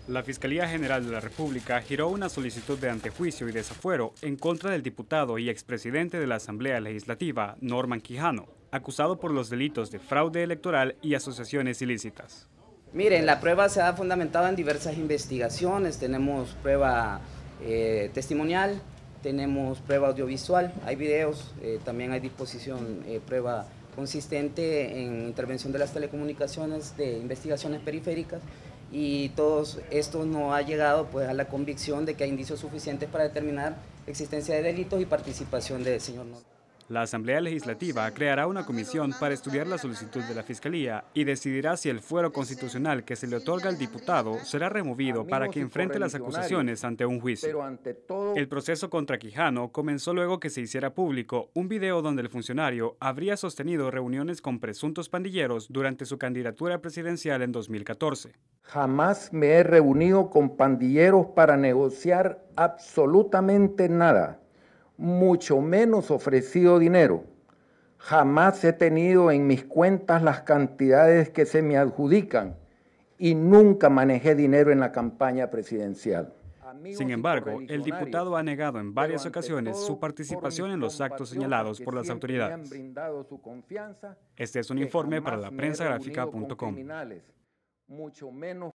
La Fiscalía General de la República giró una solicitud de antejuicio y desafuero en contra del diputado y expresidente de la Asamblea Legislativa, Norman Quijano, acusado por los delitos de fraude electoral y asociaciones ilícitas. Miren, la prueba se ha fundamentado en diversas investigaciones. Tenemos prueba testimonial, tenemos prueba audiovisual, hay videos, también hay disposición, prueba consistente en intervención de las telecomunicaciones, de investigaciones periféricas, y todo esto no ha llegado pues a la convicción de que hay indicios suficientes para determinar existencia de delitos y participación del señor Norman. La Asamblea Legislativa creará una comisión para estudiar la solicitud de la Fiscalía y decidirá si el fuero constitucional que se le otorga al diputado será removido para que enfrente las acusaciones ante un juicio. El proceso contra Quijano comenzó luego que se hiciera público un video donde el funcionario habría sostenido reuniones con presuntos pandilleros durante su candidatura presidencial en 2014. Jamás me he reunido con pandilleros para negociar absolutamente nada, mucho menos ofrecido dinero. Jamás he tenido en mis cuentas las cantidades que se me adjudican y nunca manejé dinero en la campaña presidencial. Sin embargo, el diputado ha negado en varias ocasiones su participación en los actos señalados por las autoridades. Este es un informe para la prensagráfica.com.